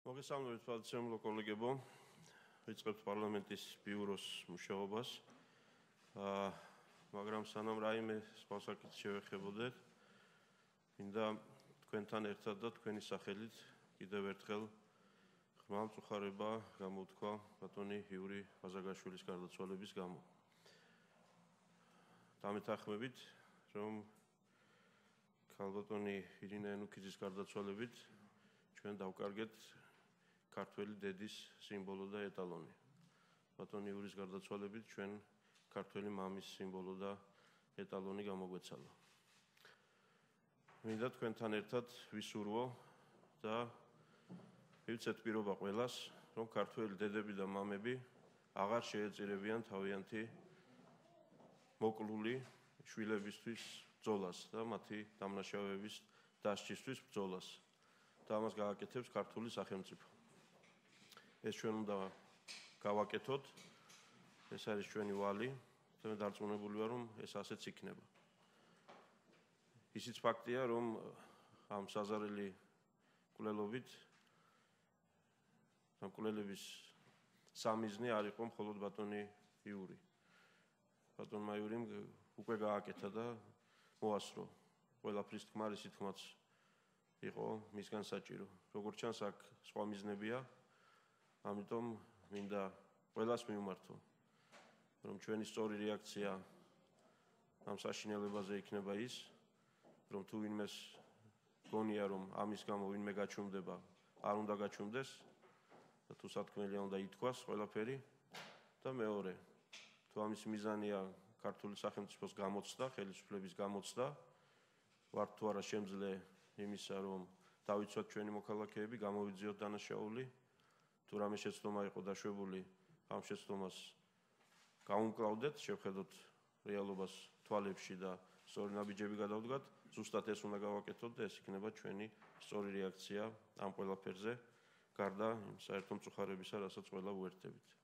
მოგესალმებით პარლამენტარულ კოლეგებო, ვიწყებთ პარლამენტის ბიუროს მუშაობას. მაგრამ სანამ რაიმე სხვა საკითხს შევეხებოდეთ, მინდა თქვენთან ერთად და თქვენი სახელით კიდევ ერთხელ ხმამწუხარება გამოვთქვა ბატონი იური ვაზაგაშვილის გარდაცვალების გამო. დამეთანხმებით, რომ ქალბატონი ირინა იანუკიძის გარდაცვალებით ჩვენ დავკარგეთ ქართველი დედის სიმბოლო და ეტალონი. ბატონი ივრის გარდაცვალებით ჩვენ ქართველი მამის სიმბოლო და ეტალონი გამოგვეცალა. მინდა თქვენთან ერთად ვისურვო და ვივცეთ პირობა ყველას, რომ ქართველი დედები და მამები აღარ შეეწირებიან თავიანთი მოკლული შვილებისთვის ბრძოლას და მათი დამნაშავეების დასჯისთვის ბრძოლას. და ამას გააკეთებს ქართული სახელმწიფო. ეს ჩვენ უნდა გავაკეთოთ, ეს არის ჩვენი ვალი და მე დარწმუნებული ვარ, რომ ეს ასეც იქნება. ისიც ფაქტია, რომ ამ საზარელი მკვლელობით ამ მკვლელების სამიზნე არ იყო მხოლოდ ბატონი იური. ბატონმა იურიმ უკვე გააკეთა და მოასწრო. ყველაფრის თქმა რისი თქმაც იყო მისგან საჭირო. როგორც ჩანს, აქ სხვა მიზნებია, ამიტომ მინდა ყველას მივმართო, რომ ჩვენი სწორი რეაქცია ამ საშინელებაზე იქნება ის, რომ თუ ვინმეს გონია, რომ ამის გამო ვინმე გაჩვენდება, არ უნდა გაჩვენდეს და თუ სათქმელია უნდა ითქვას ყველაფერი და მეორე, თუ ამის მიზანია ქართული სახელმწიფოს გამოცდა, ხელისუფლების გამოცდა, ვართ თუ არა შემძლე იმისა, რომ დავიცვათ ჩვენი მოქალაქეები, გამოვიძიოთ დანაშაული, თუ რამე შეცდომა იყო დაშვებული, ამ შეცდომას გავუმკლავდეთ, შევხედოთ რეალობას თვალებში და სწორი ნაბიჯები გადავდგათ, ზუსტად ეს უნდა გავაკეთოთ და ეს იქნება ჩვენი სწორი რეაქცია ამ ყველაფერზე, გარდა იმ საერთო მწუხარებისა, რასაც ყველა ვუერთდებით.